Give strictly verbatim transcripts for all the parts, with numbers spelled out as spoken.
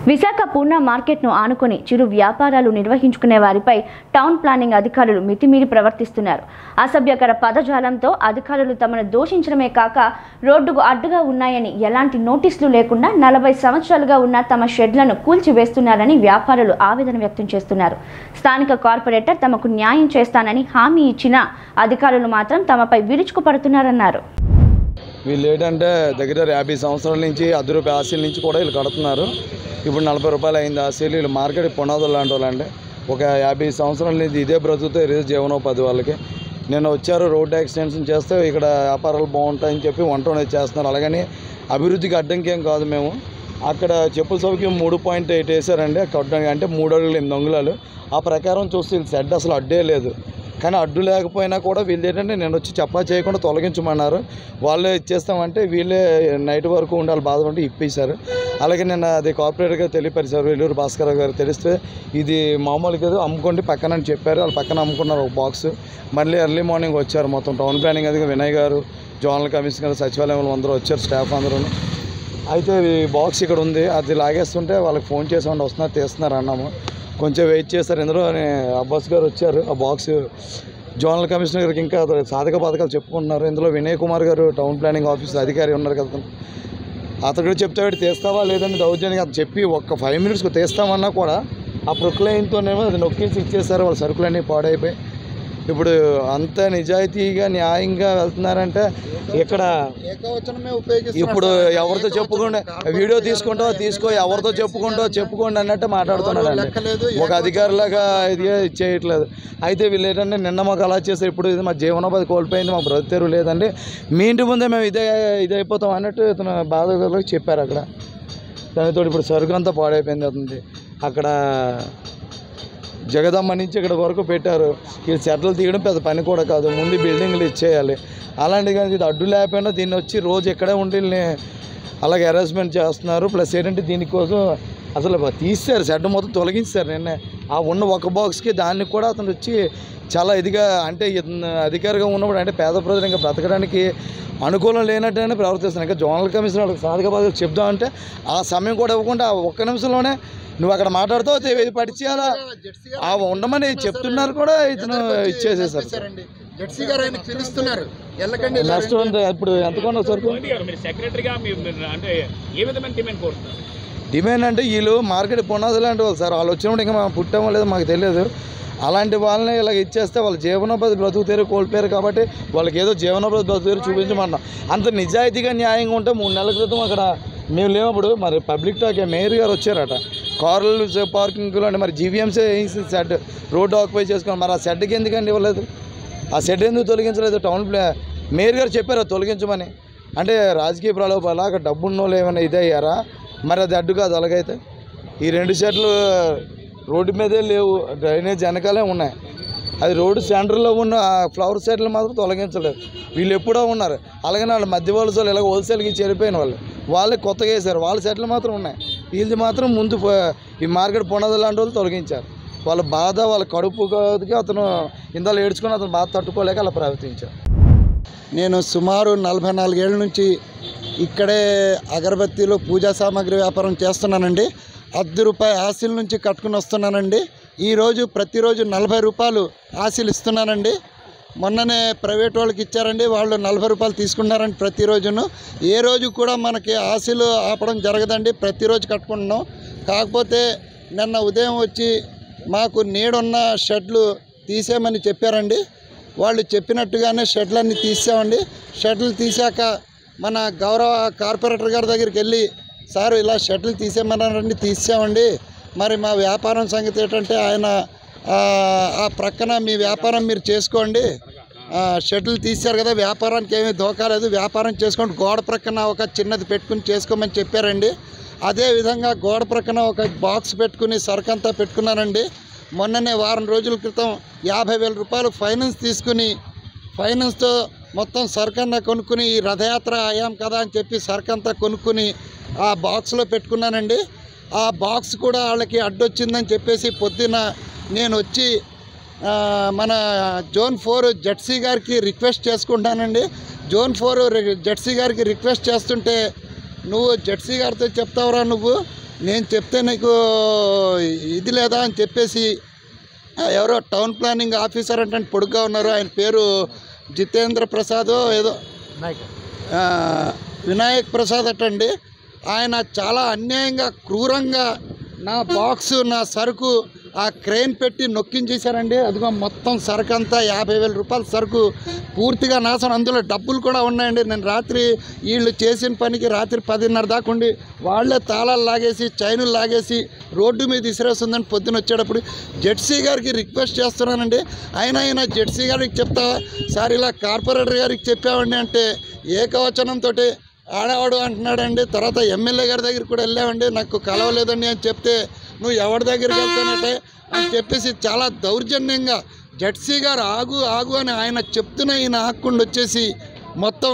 విశాఖ పూర్ణ మార్కెట్ను ఆనుకొని చిరు వ్యాపారాలు నిర్వహించుకునే వారిపై టౌన్ ప్లానింగ్ అధికారులు మితిమీరి ప్రవర్తిస్తున్నారు. అసభ్యకర పదజాలంతో అధికారులు తమను దూషించడమే కాక రోడ్డుకు అడ్డుగా ఉన్నాయని ఎలాంటి నోటీసులు లేకుండా నలభై సంవత్సరాలుగా ఉన్న తమ షెడ్లను కూల్చివేస్తున్నారని వ్యాపారులు ఆవేదన వ్యక్తం చేస్తున్నారు. స్థానిక కార్పొరేటర్ తమకు న్యాయం చేస్తానని హామీ ఇచ్చినా అధికారులు మాత్రం తమపై విరుచుకుపడుతున్నారన్నారు. వీళ్ళు ఏంటంటే దగ్గర యాభై సంవత్సరాల నుంచి అర్ధ రూపాయ ఆశీల నుంచి కూడా వీళ్ళు కడుతున్నారు. ఇప్పుడు నలభై రూపాయలు అయింది ఆశీలు. వీళ్ళు మార్కెట్ పునాదులు లాంటి వాళ్ళండి. ఒక యాభై సంవత్సరాల నుంచి ఇదే బ్రతుకుతో ఇదే జీవనోపాధి వాళ్ళకి. నేను వచ్చారు రోడ్డు ఎక్స్టెన్షన్ చేస్తే ఇక్కడ వ్యాపారాలు బాగుంటాయని చెప్పి వంట అనేది చేస్తున్నారు. అలాగని అభివృద్ధికి అడ్డంకి ఏం కాదు. మేము అక్కడ చెప్పుల సౌఖ్యం మూడు పాయింట్ ఎయిట్ వేసారండి కట్టడానికి, అంటే మూడు అడుగులు ఎనిమిది అంగుళాలు. ఆ ప్రకారం చూస్తే వీళ్ళు షెడ్ అసలు అడ్డే లేదు. కానీ అడ్డు లేకపోయినా కూడా వీళ్ళు ఏంటంటే నేను వచ్చి చెప్పా చేయకుండా తొలగించమన్నారు. వాళ్ళే ఇచ్చేస్తామంటే వీళ్ళే నైట్ వరకు ఉండాలి బాధపడి ఇప్పేశారు. అలాగే నేను అది కార్పొరేటర్గా తెలియపరిచారు వేలూరు భాస్కర్ గారు. తెలిస్తే ఇది మామూలుగా అమ్ముకోండి పక్కన అని చెప్పారు. వాళ్ళు పక్కన అమ్ముకున్నారు ఒక బాక్స్. మళ్ళీ ఎర్లీ మార్నింగ్ వచ్చారు మొత్తం టౌన్ ప్లానింగ్ అది వినయ్ గారు, జోనల్ కమిషనర్, సచివాలయంలో అందరూ వచ్చారు స్టాఫ్ అందరూ. అయితే ఈ బాక్స్ ఇక్కడ ఉంది అది లాగేస్తుంటే వాళ్ళకి ఫోన్ చేసామండి వస్తున్నారు తీస్తున్నారు అన్నాము. కొంచెం వెయిట్ చేస్తారు. ఇందులో అబ్బాస్ గారు వచ్చారు. ఆ బాక్స్ జోనల్ కమిషనర్ గారికి ఇంకా సాధక పథకాలు చెప్పుకుంటున్నారు. ఇందులో వినయ్ కుమార్ గారు టౌన్ ప్లానింగ్ ఆఫీస్ అధికారి ఉన్నారు కదా, అతడు చెప్తే తీస్తావా లేదని దౌర్జన్యంగా అది చెప్పి ఒక్క ఫైవ్ మినిట్స్కి తీస్తామన్నా కూడా ఆ ప్రొక్లైన్తోనేమో అది నొక్కేసి ఇచ్చేస్తారు. వాళ్ళ సరుకులన్నీ పాడైపోయి ఇప్పుడు అంత నిజాయితీగా న్యాయంగా వెళ్తున్నారంటే ఇక్కడ ఇప్పుడు ఎవరితో చెప్పుకోండి వీడియో తీసుకుంటా తీసుకో ఎవరితో చెప్పుకుంటా చెప్పుకోండి అన్నట్టు మాట్లాడుతున్నారండి. ఒక అధికారులాగా ఇది చేయట్లేదు. అయితే వీళ్ళు ఏంటంటే నిన్న మాకు అలా చేస్తారు, ఇప్పుడు ఇది మా జీవనోపాధి కోల్పోయింది, మా బ్రతుకు లేదండి, మీ ఇంటి ముందే మేము ఇదే ఇదైపోతాం అన్నట్టు ఇతను బాధలకు చెప్పారు. అక్కడ దానితో ఇప్పుడు సరుకు అంతా పాడైపోయింది. అవుతుంది అక్కడ జగదమ్మ నుంచి ఇక్కడ వరకు పెట్టారు. ఈ చెట్లు తీయడం పెద్ద పని కూడా కాదు, ముందు బిల్డింగ్లు ఇచ్చేయాలి. అలాంటి కానీ ఇది అడ్డు లేకపోయినా దీన్ని వచ్చి రోజు ఎక్కడే ఉండి అలాగే హెరాస్మెంట్ చేస్తున్నారు. ప్లస్ ఏంటంటే దీనికోసం అసలు తీస్తారు షెడ్ మొత్తం తొలగించారు. నిన్న ఆ ఉన్న ఒక బాక్స్కి దాన్ని కూడా అతను వచ్చి చాలా ఇదిగా అంటే అధికారిగా ఉన్నప్పుడు అంటే పేద ప్రజలు ఇంకా బ్రతకడానికి అనుకూలం లేనట్టుగానే ప్రవర్తిస్తున్నాను. ఇంకా జోనల్ కమిషనర్ వాళ్ళకి సాధక బాధలు చెప్దామంటే ఆ సమయం కూడా ఇవ్వకుండా ఒక్క నిమిషంలోనే నువ్వు అక్కడ మాట్లాడుతావు ఇది పడిచేయాలా ఆ ఉండమని చెప్తున్నారు కూడా ఇతను ఇచ్చేసేసారు. నెక్స్ట్ ఇప్పుడు ఎంతకొన్నా సరుకు డిమాండ్ అంటే వీళ్ళు మార్కెట్ పునాదులు లాంటి వాళ్ళు సార్. వాళ్ళు వచ్చినప్పుడు ఇంకా మనం పుట్టామో లేదో మాకు తెలియదు. అలాంటి వాళ్ళని ఇలాగ ఇచ్చేస్తే వాళ్ళ జీవనోపాధి బ్రతుకు తీరు కోల్పోయారు కాబట్టి వాళ్ళకి ఏదో జీవనోపాధి బ్రతుకు తీరు చూపించమన్నాం. అంత నిజాయితీగా న్యాయంగా ఉంటే మూడు నెలల క్రితం అక్కడ మేము లేనప్పుడు మరి పబ్లిక్ టాక్ మేయర్ గారు వచ్చారట. కార్లు పార్కింగ్లో అంటే మరి జీవీఎంసీ షెడ్ రోడ్డు ఆక్యుపై చేసుకున్నాం. మరి ఆ షెడ్కి ఎందుకండి ఇవ్వలేదు? ఆ షెడ్ ఎందుకు తొలగించలేదు? టౌన్ మేయర్ గారు చెప్పారు తొలగించమని. అంటే రాజకీయ ప్రలోభాలు అక్కడ డబ్బున్నోళ్ళు ఏమైనా ఇదయ్యారా? మరి అది అడ్డు కాదు. అలాగైతే ఈ రెండు షెడ్లు రోడ్డు మీదే లేవు, డ్రైనేజ్ వెనకాలే ఉన్నాయి. అది రోడ్డు సెంటర్లో ఉన్న ఫ్లవర్ షెడ్లు మాత్రం తొలగించలేదు. వీళ్ళు ఎప్పుడో ఉన్నారు. అలాగే వాళ్ళు మధ్య వలసలు ఇలాగ హోల్సేల్కి చెడిపోయిన వాళ్ళు వాళ్ళే కొత్తగా వేశారు. వాళ్ళ షెడ్లు మాత్రం ఉన్నాయి. వీళ్ళది మాత్రం ముందు ఈ మార్కెట్ పునాదులు లాంటి వాళ్ళు తొలగించారు. వాళ్ళ బాధ వాళ్ళ కడుపుకి అతను ఇందాలు ఏడ్చుకొని అతను బాధ తట్టుకోలేక అలా ప్రవర్తించారు. నేను సుమారు నలభై నాలుగేళ్ల నుంచి ఇక్కడే అగరబత్తీలు పూజా సామాగ్రి వ్యాపారం చేస్తున్నానండి. అర్ధ రూపాయి ఆశీల నుంచి కట్టుకుని వస్తున్నానండి. ఈరోజు ప్రతిరోజు నలభై రూపాయలు ఆశీలు ఇస్తున్నానండి. మొన్ననే ప్రైవేట్ వాళ్ళకి ఇచ్చారండి, వాళ్ళు నలభై రూపాయలు తీసుకున్నారండి ప్రతిరోజును. ఏ రోజు కూడా మనకి ఆశీలు ఆపడం జరగదండి, ప్రతిరోజు కట్టుకుంటున్నాం. కాకపోతే నిన్న ఉదయం వచ్చి మాకు నీడున్న షెడ్లు తీసేయమని చెప్పారండి. వాళ్ళు చెప్పినట్టుగానే షెడ్లన్నీ తీసామండి. షెడ్లు తీసాక మన గౌరవ కార్పొరేటర్ గారి దగ్గరికి వెళ్ళి సార్ ఇలా షెడ్లు తీసేయమన్నారండి, తీసామండి. మరి మా వ్యాపారం సంగతి ఏంటంటే ఆయన ఆ ప్రక్కన మీ వ్యాపారం మీరు చేసుకోండి, షెడ్లు తీశారు కదా వ్యాపారానికి ఏమీ దోకాలేదు, వ్యాపారం చేసుకోండి, గోడ ప్రక్కన ఒక చిన్నది పెట్టుకుని చేసుకోమని చెప్పారండి. అదేవిధంగా గోడ ప్రక్కన ఒక బాక్స్ పెట్టుకుని సరుకంతా పెట్టుకున్నానండి. మొన్ననే వారం రోజుల క్రితం యాభై వేల రూపాయలు ఫైనాన్స్ తీసుకుని ఫైనాన్స్తో మొత్తం సరుకన్నా కొనుక్కుని ఈ రథయాత్ర అయ్యాం కదా అని చెప్పి సరుకంతా కొనుక్కుని ఆ బాక్స్లో పెట్టుకున్నానండి. ఆ బాక్స్ కూడా వాళ్ళకి అడ్డొచ్చిందని చెప్పేసి పొద్దున్న నేను వచ్చి మన జోన్ ఫోర్ జెడ్సీ గారికి రిక్వెస్ట్ చేసుకుంటానండి. జోన్ ఫోర్ జెడ్సీ గారికి రిక్వెస్ట్ చేస్తుంటే నువ్వు జెడ్సీ గారితో చెప్తావురా, నువ్వు నేను చెప్తే నీకు ఇది లేదా అని చెప్పేసి ఎవరో టౌన్ ప్లానింగ్ ఆఫీసర్ అంటే పొడుగ్గా ఉన్నారు, ఆయన పేరు జితేంద్ర ప్రసాద్ ఏదో వినాయక్ ప్రసాద్ అటండి. ఆయన చాలా అన్యాయంగా క్రూరంగా నా బాక్సు నా సరుకు ఆ క్రెయిన్ పెట్టి నొక్కించేశారండి. అదిగో మొత్తం సరుకు అంతా యాభై వేల రూపాయల సరుకు పూర్తిగా నాశనం. అందులో డబ్బులు కూడా ఉన్నాయండి. నేను రాత్రి వీళ్ళు చేసిన పనికి రాత్రి పదిన్నర దాకా ఉండి వాళ్ళే తాళాలు లాగేసి చైనులు లాగేసి రోడ్డు మీద ఇసిరేస్తుందని పొద్దున వచ్చేటప్పుడు జెడ్సీ గారికి రిక్వెస్ట్ చేస్తున్నానండి. అయినా అయినా జెడ్సీ గారికి చెప్తా సార్ ఇలా కార్పొరేటర్ గారికి చెప్పామండి అంటే ఏకవచనంతో ఆడవాడు అంటున్నాడండి. తర్వాత ఎమ్మెల్యే గారి దగ్గర కూడా వెళ్ళామండి, నాకు కలవలేదండి అని చెప్తే నువ్వు ఎవరి దగ్గరికి వెళ్తానంటే అని చెప్పేసి చాలా దౌర్జన్యంగా జడ్సీ గారు ఆగు ఆగు అని ఆయన చెప్తున్న ఈయన ఆకుండా వచ్చేసి మొత్తం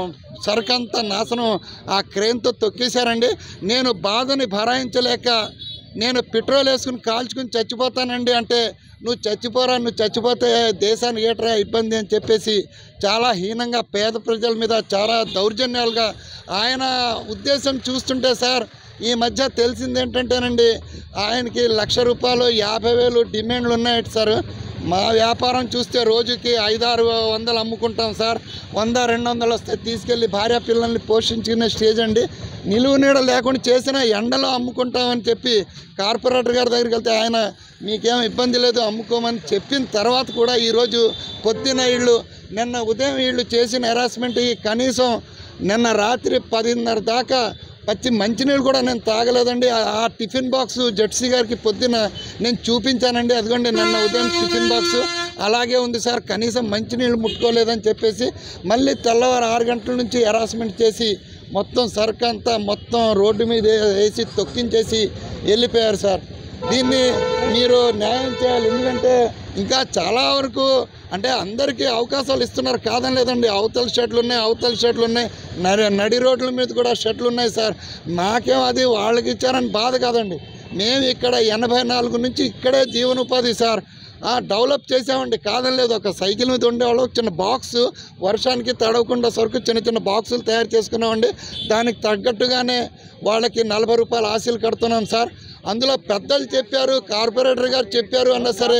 సరుకంతా నాశనం ఆ క్రేన్తో తొక్కేశారండి. నేను బాధని భరాయించలేక నేను పెట్రోల్ వేసుకుని కాల్చుకుని చచ్చిపోతానండి అంటే నువ్వు చచ్చిపోరా, నువ్వు చచ్చిపోతే దేశానికి ఏట్రా ఇబ్బంది అని చెప్పేసి చాలా హీనంగా పేద ప్రజల మీద చాలా దౌర్జన్యాలుగా ఆయన ఉద్దేశం చూస్తుంటే సార్ ఈ మధ్య తెలిసింది ఏంటంటేనండి ఆయనకి లక్ష రూపాయలు యాభై వేలు డిమాండ్లు ఉన్నాయి సార్. మా వ్యాపారం చూస్తే రోజుకి ఐదారు వందలు అమ్ముకుంటాం సార్. వంద రెండు వందలు వస్తే తీసుకెళ్ళి భార్య పిల్లల్ని పోషించుకునే స్టేజ్ అండి. నిలువు నీడ లేకుండా చేసిన ఎండలో అమ్ముకుంటామని చెప్పి కార్పొరేటర్ గారి దగ్గరికి వెళ్తే ఆయన మీకేం ఇబ్బంది లేదు అమ్ముకోమని చెప్పిన తర్వాత కూడా ఈరోజు పొద్దున వీళ్ళు నిన్న ఉదయం వీళ్ళు చేసిన హెరాస్మెంట్ కనీసం నిన్న రాత్రి పదిన్నర దాకా పచ్చి మంచినీళ్ళు కూడా నేను తాగలేదండి. ఆ టిఫిన్ బాక్స్ జడ్సీ గారికి పొద్దున నేను చూపించానండి, అదిగోండి నిన్న ఉదయం టిఫిన్ బాక్స్ అలాగే ఉంది సార్, కనీసం మంచినీళ్ళు ముట్టుకోలేదని చెప్పేసి మళ్ళీ తెల్లవారు ఆరు గంటల నుంచి హెరాస్మెంట్ చేసి మొత్తం సరుకు అంతా మొత్తం రోడ్డు మీద వేసి తొక్కించేసి వెళ్ళిపోయారు సార్. దీన్ని మీరు న్యాయం చేయాలి. ఎందుకంటే ఇంకా చాలా వరకు అంటే అందరికీ అవకాశాలు ఇస్తున్నారు కాదని లేదండి. అవతల షెడ్లు ఉన్నాయి, అవతల షెడ్లు ఉన్నాయి, నడి నడి రోడ్ల మీద కూడా షెడ్లు ఉన్నాయి సార్. మాకేం అది వాళ్ళకి ఇచ్చారని బాధ కాదండి. మేము ఇక్కడ ఎనభై నాలుగు నుంచి ఇక్కడే జీవనోపాధి సార్ డెవలప్ చేసామండి కాదని లేదు. ఒక సైకిల్ మీద ఉండేవాళ్ళు చిన్న బాక్స్ వర్షానికి తడవకుండా సరుకు చిన్న చిన్న బాక్సులు తయారు చేసుకున్నామండి. దానికి తగ్గట్టుగానే వాళ్ళకి నలభై రూపాయల ఆశలు కడుతున్నాం సార్. అందులో పెద్దలు చెప్పారు, కార్పొరేటర్ గారు చెప్పారు అన్నా సరే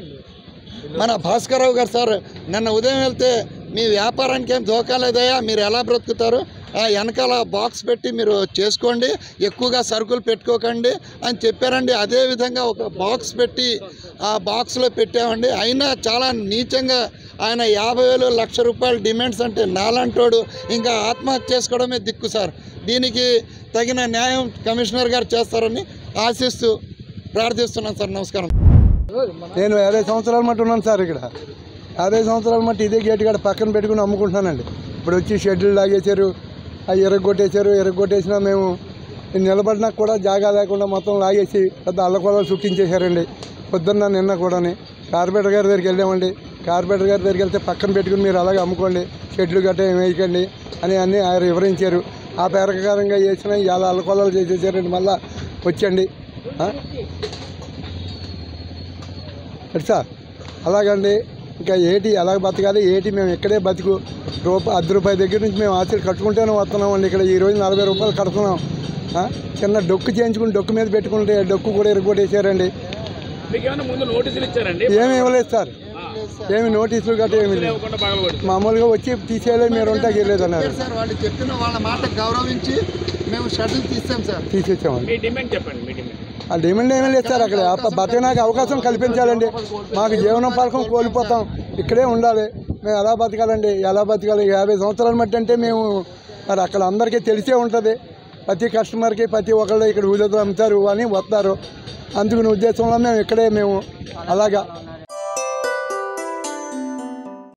మన భాస్కరరావు గారు సార్ నిన్న ఉదయం వెళ్తే మీ వ్యాపారానికి ఏం దోకా లేదయ్యా, మీరు ఎలా బ్రతుకుతారు, వెనకాల బాక్స్ పెట్టి మీరు చేసుకోండి, ఎక్కువగా సరుకులు పెట్టుకోకండి అని చెప్పారండి. అదేవిధంగా ఒక బాక్స్ పెట్టి ఆ బాక్స్లో పెట్టామండి. అయినా చాలా నీచంగా ఆయన యాభై వేలు లక్ష రూపాయల డిమాండ్స్ అంటే నాలంటోడు ఇంకా ఆత్మహత్య చేసుకోవడమే దిక్కు సార్. దీనికి తగిన న్యాయం కమిషనర్ గారు చేస్తారని ఆశిస్తూ ప్రార్థిస్తున్నాను సార్. నమస్కారం. నేను యాభై సంవత్సరాల మట్టి ఉన్నాను సార్. ఇక్కడ యాభై సంవత్సరాల మట్టి ఇదే గేట్ కాడ పక్కన పెట్టుకుని అమ్ముకుంటున్నానండి. ఇప్పుడు వచ్చి షెడ్యూల్ లాగేశారు, అవి ఎరగొట్టేశారు. ఎరగొట్టేసినా మేము నిలబడినా కూడా జాగా లేకుండా మొత్తం లాగేసి పెద్ద అల్లకొలాలు చుట్టించేశారండి. పొద్దున్న నిన్న కూడాని కార్పొరేటర్ గారి దగ్గరికి వెళ్ళామండి. కార్పొరేటర్ గారి దగ్గరికి వెళ్తే పక్కన పెట్టుకుని మీరు అలాగే అమ్ముకోండి, షెడ్లు గట్ట ఏమి వేయకండి అని అన్నీ ఆయన వివరించారు. ఆ ప్రకారంగా చేసిన ఇలా అల్లకొలాలు చేసేసారండి. మళ్ళీ వచ్చండి సార్ అలాగండి. ఇంకా ఏటి ఎలా బతకాలి ఏటి మేము ఇక్కడే బతుకు రూపాయి అర్ధ రూపాయి దగ్గర నుంచి మేము ఆశలు కట్టుకుంటూనే వస్తున్నామండి. ఇక్కడ ఈరోజు నలభై రూపాయలు కడుతున్నాం. చిన్న డొక్కు చేయించుకుని డొక్కు మీద పెట్టుకుంటే డొక్కు కూడా ఎరగొట్టేసారండి. ఏమి ఇవ్వలేదు సార్, ఏమి నోటీసులు గట్రా ఏమి లేదు. మామూలుగా వచ్చి తీసేయలేదు, మీరు ఉంటా గెలేదు అన్నారు. వాళ్ళు చెప్పిన వాళ్ళ మాట గౌరవించి మేము షటిల్ తీసాం సార్, తీసేసామండి. ఆ డిమాండ్ ఏమీ లేదు సార్. అక్కడ బతకడానికి అవకాశం కల్పించాలండి. మాకు జీవనోపాధం కోల్పోతాం, ఇక్కడే ఉండాలి. మేము ఎలా బతకాలండి, ఎలా బతకాలి? యాభై సంవత్సరాల మట్టి అంటే మేము మరి అక్కడ అందరికీ తెలిసే ఉంటుంది. ప్రతి కస్టమర్కి ప్రతి ఒక్కళ్ళు ఇక్కడ ఊళ్ళో అమ్ముతారు అని వస్తారు. అందుకుని ఉద్దేశంలో మేము ఇక్కడే మేము అలాగా